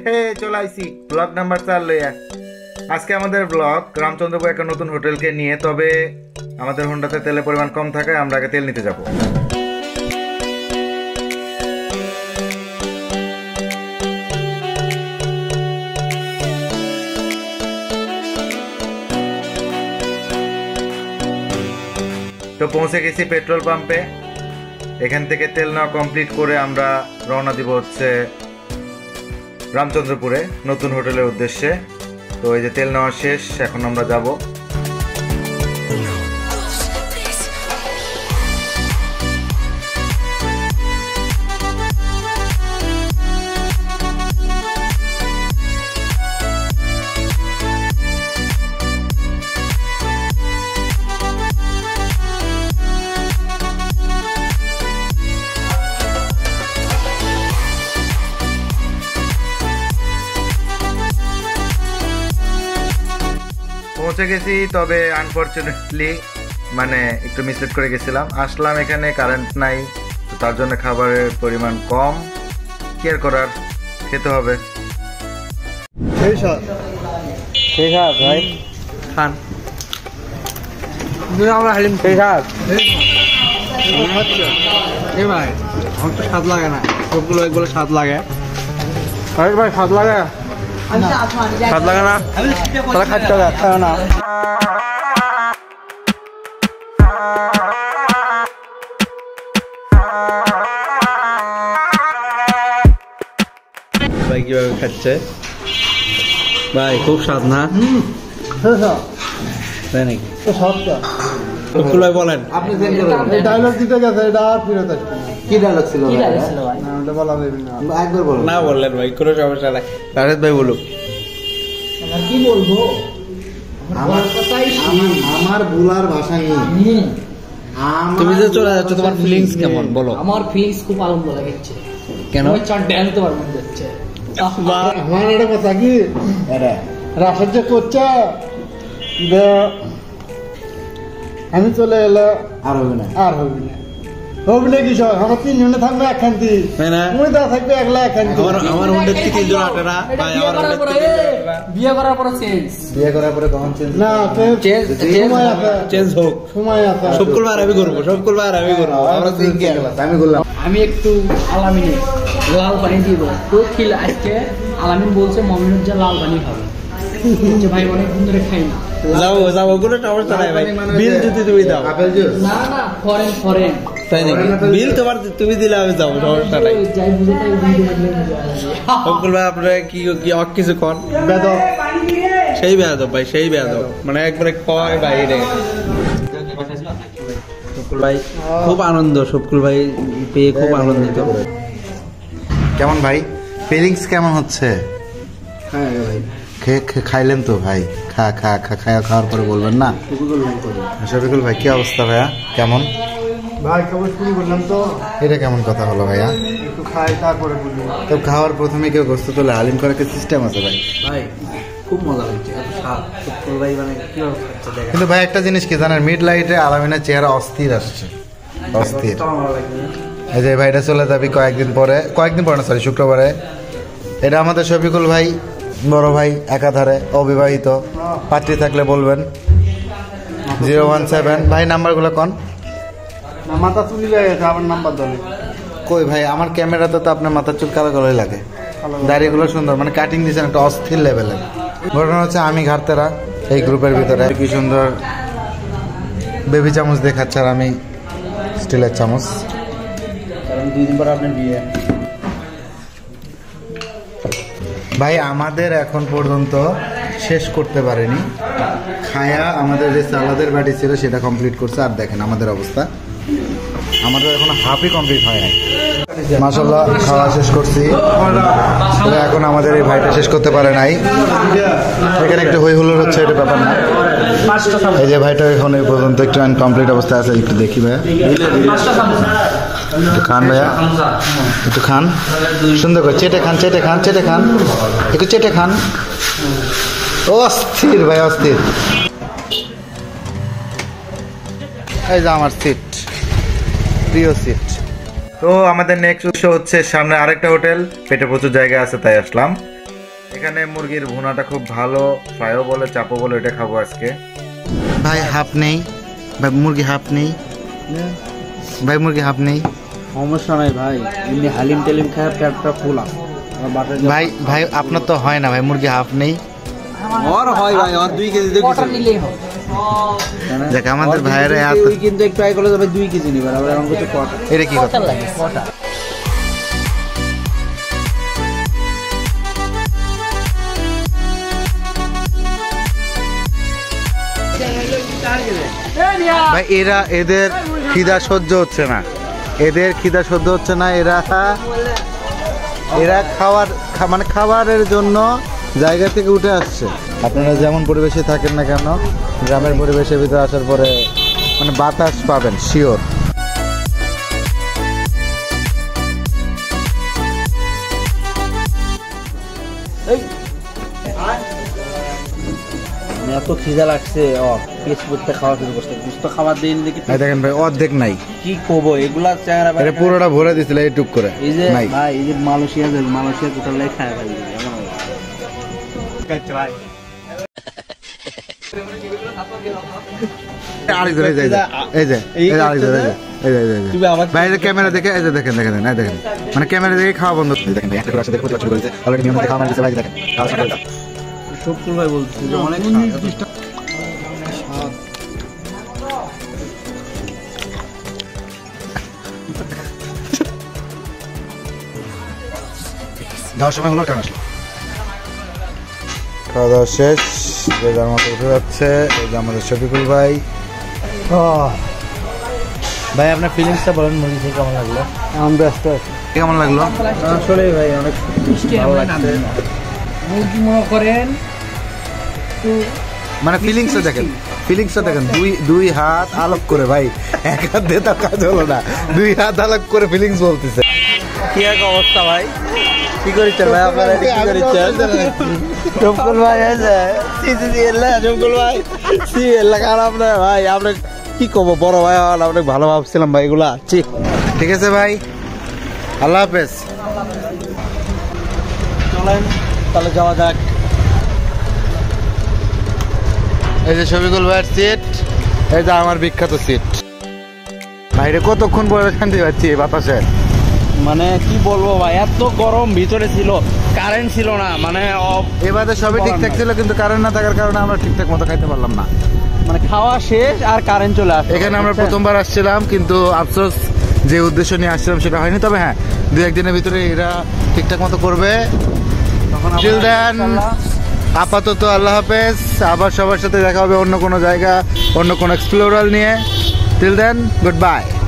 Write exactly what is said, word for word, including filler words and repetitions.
হে চলে আইছি blog number চার লইয়া। আজকে আমাদের ব্লগ রামচন্দ্রপুর একটা নতুন হোটেলকে নিয়ে। তবে আমাদের হোন্ডাতে তেলের পরিমাণ কম থাকায় আমরা আগে তেল নিতে যাব। তো পৌঁছে গেছি পেট্রোল পাম্পে। এখান থেকে তেল নেওয়া কমপ্লিট করে আমরা রওনা দিব হচ্ছে রামচন্দ্রপুরে নতুন হোটেলের উদ্দেশ্যে। তো এই যে তেল নেওয়া শেষ, এখন আমরা যাব। পৌঁছে গেছি, তবে আনফরচুনেটলি মানে একটু মিসলেট করে গেছিলাম। আসলাম এখানে কারেন্ট নাই, তো তার জন্য খাবারের পরিমাণ কম। কি আর করার, খেতে হবে। ভাই খান আমরা হালিম খেয়ে খাস ভাই। আমার তো স্বাদ লাগে না, সবগুলো একগুলো স্বাদ লাগে ভাই। ভাই স্বাদ লাগে স্বাদ লাগে না, তাহলে খাচ্ছে হবে খায় না। ভাই কিভাবে খাচ্ছে ভাই, খুব স্বাদ না? তাই নাকি? বলেন আপনি ডায়লগ দিতে গেছে, এটা আর ফিরত আসবে। কি ডায়লগ ছিল? না বললেন ভাই, কোনো সমস্যা নাই। রাশেদ ভাই বলুক। কি বলবো, আমার কথাই আমার ভুলার ভাষা নেই। তুমি যে চলে যাচ্ছ, তোমার ফিলিংস কেমন বলো? আমার ফিলিংস খুব আনন্দ লাগছে। কেন? চার ড্যান্স তোমার মধ্যে হচ্ছে। আমার একটা কথা কি, রাশেদ যে করছে আমি চলে এলে আর হবে না, আর হবে না হবে না। কি সব আমার তিনজনে থাকবে একখান্তি, তুমি দা থাকবে একলা একখান্তি। আমার হোন্ডার থেকে তিনজন আটেরা ভাই, আমার হোন্ডার থেকে বিয়ে করার পরে চেঞ্জ, বিয়ে করার পরে কখন চেঞ্জ? না চেঞ্জ সময় আছে, চেঞ্জ হোক সময় আছে। শুক্রবার আমি করবো, শুক্রবার আমি করবো। আমরা তিনকে আমি বললাম আমি একটু আলামিনে লাল পানি দিব। তো কি আজকে আলামিন বলছে মমিনুজ্জাহ লাল পানি খাবে। ভাই অনেক দিন ধরে খাই না। যাবো যাবো, কোনো সমস্যা নাই ভাই। বিল যদি তুমি দাও। Apple juice? না না, ফরেন ফরেন। তাই নাকি? বিল তোমার তুমি দিলে আমি যাবো, সমস্যা নাই। যাই বুঝে তাই অঙ্কুল ভাই আপনারা কি কি অক কিছু কন? বেদব সেই বেয়াদব ভাই, সেই বেয়াদব, মানে একবারে কয় বাইরে। শুকুল ভাই খুব আনন্দ, শুকুল ভাই পেয়ে খুব আনন্দিত। কেমন ভাই ফিলিংস কেমন হচ্ছে? হ্যাঁ ভাই খাইলেন তো ভাই? খা খা খা খাওয়া খাওয়ার পরে বলবেন না? শফিকুল ভাই কি অবস্থা ভাইয়া, কেমন? ভাই কেবল শুরু করলাম তো। এটা কেমন কথা হলো ভাইয়া? একটু খাই তারপরে বলি। তো খাওয়ার প্রথমে কেউ গোস্ত তোলে, হালিম করার কি সিস্টেম আছে ভাই? ভাই খুব মজা লাগছে, এত স্বাদ। শুকুল ভাই মানে কিভাবে খাচ্ছে দেখেন। কিন্তু ভাই একটা জিনিস কি জানেন, মিড লাইটে আলামিনের চেহারা অস্থির আসছে, অস্থির। এই যে ভাইটা চলে যাবি কয়েকদিন পরে, কয়েকদিন পরে না সরি শুক্রবারে। এটা আমাদের শফিকুল ভাই, বড় ভাই, একাধারে অবিবাহিত। পাত্রী থাকলে বলবেন। জিরো ওয়ান সেভেন ভাই নাম্বারগুলো কন। মাথা চুলি গেছে, আমার নাম্বার দলে কই ভাই? আমার ক্যামেরাতে তো আপনার মাথার চুল কালো কালোই লাগে, দাড়িগুলো সুন্দর, মানে কাটিং দিয়েছেন একটা অস্থির লেভেলের। ঘটনা হচ্ছে আমি ঘাটতেরা এই গ্রুপের ভিতরে কি সুন্দর বেবি চামচ দেখাচ্ছে, আর আমি স্টিলের চামচ। কারণ দুই দিন পর আপনার বিয়ে। ভাই আমাদের এখন পর্যন্ত শেষ করতে পারেনি খায়া, আমাদের যে সালাদের বাটি ছিল সেটা কমপ্লিট করছে। আর দেখেন আমাদের অবস্থা, আমাদের এখন হাফই কমপ্লিট হয় নাই। মাশাআল্লাহ খাওয়া শেষ করছি, তবে এখন আমাদের এই ভাইটা শেষ করতে পারে নাই। এখানে একটু হই হুল্লোড় হচ্ছে, এটা ব্যাপার না। এই যে ভাইটা এখন এই পর্যন্ত একটু আনকমপ্লিট অবস্থায় আছে, একটু দেখি ভাইয়া। একটু খান ভাইয়া, একটু খান, সুন্দর করে চেটে খান, চেটে খান, চেটে খান, একটু চেটে খান। অস্থির ভাই, অস্থির। এই যে আমার সিট, প্রিয় সিট। তো আমাদের নেক্সট উৎস হচ্ছে সামনে আরেকটা হোটেল, পেটে প্রচুর জায়গা আছে তাই আসলাম। এখানে মুরগির ভুনাটা খুব ভালো, ফ্রাইও বলে চাপও বলে, এটা খাবো আজকে। ভাই হাফ নেই ভাই, মুরগি হাফ নেই ভাই, মুরগি হাফ নেই সমস্যা নাই ভাই, এমনি হালিম টেলিম খায় পেটটা ফুল আছে ভাই। ভাই আপনার তো হয় না ভাই, মুরগি হাফ নেই। ওর হয় ভাই, ওর দুই কেজি দেখি কটা নিলেই হবে। দেখ আমাদের ভাইয়েরা এত ওই কিন্তু একটু আই করলে যাবে দুই কেজি নিবার, আবার এমন কিছু কটা এটা কি কথা? কটা লাগে কটা? ভাই এরা এদের খিদা সহ্য হচ্ছে না, এদের খিদা সহ্য হচ্ছে না, এরা এরা খাওয়ার খা- মানে খাবারের জন্য জায়গা থেকে উঠে আসছে। আপনারা যেমন পরিবেশে থাকেন না কেন, গ্রামের পরিবেশের ভিতরে আসার পরে মানে বাতাস পাবেন শিওর। এত খিদা লাগছে, ও পেট করতে খাওয়া শুরু করছে, বুঝতে খাবার দিন দেখি এই দেখেন ভাই অর্ধেক নাই, কি করবো এগুলা চেহারা ভাই। এটা পুরোটা ভরে দিছিল এইটুক করে এই যে নাই। ভাই এই যে মালয়েশিয়া যাবে, মালয়েশিয়া টোটাল খায় ভাই এমন আরেকজন এই যে, এই যে, এই যে, এই যে আরেকজন, এই যে, এই যে, এই যে, এই যে। ভাই এই যে ক্যামেরা দেখে, এই যে দেখেন দেখেন এই দেখেন, মানে ক্যামেরা দেখে খাওয়া বন্ধ। এই দেখেন ভাই একটা করে আসছে, দেখতে শুরু করেছে অলরেডি, নিয়ম মতো খাওয়া মারছে ভাই, দেখেন খাওয়া শুরু করে দাও। সবকুল ভাই বলছে যে অনেক স্বাদ। যাওয়ার সময় হলো কেন আসলো? খাওয়া দাওয়া শেষ, যে যার মতো উঠে যাচ্ছে। এই যে আমাদের শফিকুল ভাই। ভাই আপনার ফিলিংসটা বলেন, মুরগি থেকে কেমন লাগলো? আমি ব্যস্ত আছি। কেমন লাগলো? আসলে ভাই অনেক মিষ্টি ভালো হবে না। লাগছে। মুরগি মনে করেন তো মানে ফিলিংসটা দেখেন, ফিলিংসটা দেখেন, দুই দুই হাত আলোক করে ভাই, এক হাত দিয়ে তার কাজ হলো না, দুই হাত আলোক করে ফিলিংস বলতেছে। কি এক অবস্থা ভাই, কি করেছেন ভাই আপনারা, কি করেছেন জমকুল ভাই? আছে সিসি এলা জমকুল ভাই, সি এলা খারাপ না ভাই, আমরা কি করব, বড় ভাই আমরা ভালো ভাবছিলাম ভাই এগুলা। ঠিক ঠিক আছে ভাই, আল্লাহ হাফেজ। চলেন তাহলে যাওয়া যাক। এই যে শফিকুল ভাইয়ের সিট, এই যে আমার বিখ্যাত সিট। বাইরে কতক্ষণ পরে শান্তি পাচ্ছি এই বাতাসে। মানে কি বলবো ভাই, এত গরম ভিতরে ছিল, কারেন্ট ছিল না, মানে অফ- এবারে সবই ঠিকঠাক ছিল, কিন্তু কারেন্ট না থাকার কারণে আমরা ঠিকঠাক মতো খাইতে পারলাম না। মানে খাওয়া শেষ আর কারেন্ট চলে আসে। এখানে আমরা প্রথমবার আসছিলাম, কিন্তু আফসোস যে উদ্দেশ্য নিয়ে আসছিলাম সেটা হয়নি। তবে হ্যাঁ, দু একদিনের ভিতরে এরা ঠিকঠাক মতো করবে। Till then, আপাতত আল্লাহ হাফেজ। আবার সবার সাথে দেখা হবে অন্য কোনো জায়গা, অন্য কোনো এক্সপ্লোরাল নিয়ে। Till then, good by.